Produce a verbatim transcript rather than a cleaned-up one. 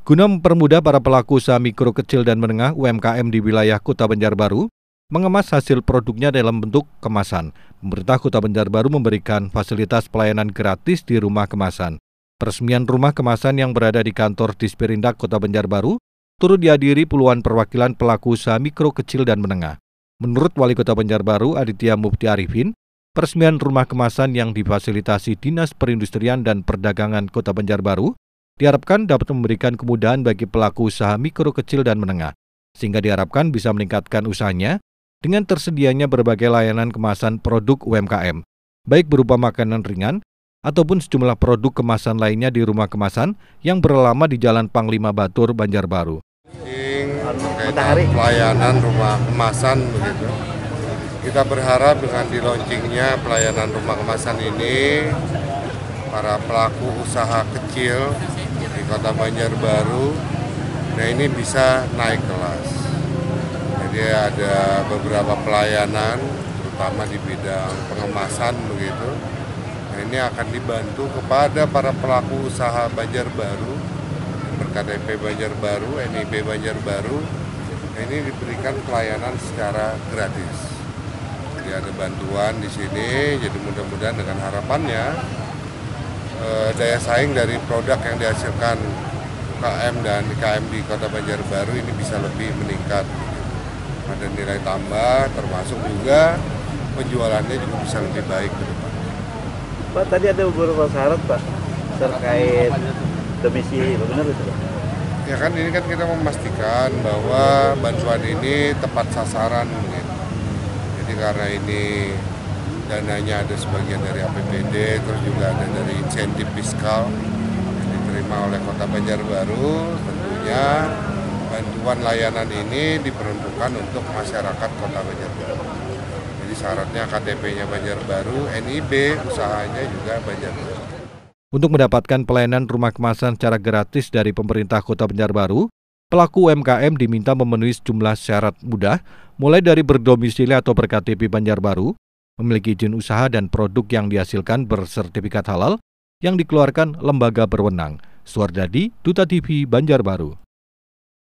Guna mempermudah para pelaku usaha mikro, kecil, dan menengah U M K M di wilayah Kota Banjarbaru mengemas hasil produknya dalam bentuk kemasan, pemerintah Kota Banjarbaru memberikan fasilitas pelayanan gratis di rumah kemasan. Peresmian rumah kemasan yang berada di kantor Disperindak Kota Banjarbaru turut dihadiri puluhan perwakilan pelaku usaha mikro, kecil, dan menengah. Menurut Wali Kota Banjarbaru, Aditya Mufti Arifin, peresmian rumah kemasan yang difasilitasi Dinas Perindustrian dan Perdagangan Kota Banjarbaru diharapkan dapat memberikan kemudahan bagi pelaku usaha mikro, kecil, dan menengah, sehingga diharapkan bisa meningkatkan usahanya dengan tersedianya berbagai layanan kemasan produk U M K M, baik berupa makanan ringan ataupun sejumlah produk kemasan lainnya di rumah kemasan yang beralama di Jalan Panglima Batur, Banjarbaru. Terkait pelayanan rumah kemasan begitu. Kita berharap dengan di-launchingnya pelayanan rumah kemasan ini, para pelaku usaha kecil di Kota Banjarbaru, nah ini bisa naik kelas. Jadi ada beberapa pelayanan, terutama di bidang pengemasan begitu. Nah ini akan dibantu kepada para pelaku usaha Banjarbaru, ber K T P Banjarbaru, N I B Banjarbaru. Nah ini diberikan pelayanan secara gratis. Jadi ada bantuan di sini. Jadi mudah-mudahan dengan harapannya daya saing dari produk yang dihasilkan U K M dan I K M di Kota Banjarbaru ini bisa lebih meningkat. Ada nilai tambah, termasuk juga penjualannya juga bisa lebih baik ke depan. Pak, tadi ada beberapa syarat Pak terkait domisili, benar itu Pak? Ya kan ini kan kita memastikan bahwa bantuan ini tepat sasaran. Gitu. Jadi karena ini dananya ada sebagian dari A P B D, terus juga ada dari insentif fiskal yang diterima oleh Kota Banjarbaru. Tentunya bantuan layanan ini diperuntukkan untuk masyarakat Kota Banjarbaru. Jadi syaratnya K T P-nya Banjarbaru, N I B usahanya juga Banjarbaru. Untuk mendapatkan pelayanan rumah kemasan secara gratis dari pemerintah Kota Banjarbaru, pelaku U M K M diminta memenuhi sejumlah syarat mudah, mulai dari berdomisili atau ber K T P Banjarbaru, memiliki izin usaha dan produk yang dihasilkan bersertifikat halal yang dikeluarkan lembaga berwenang. Suardadi, Duta T V Banjarbaru.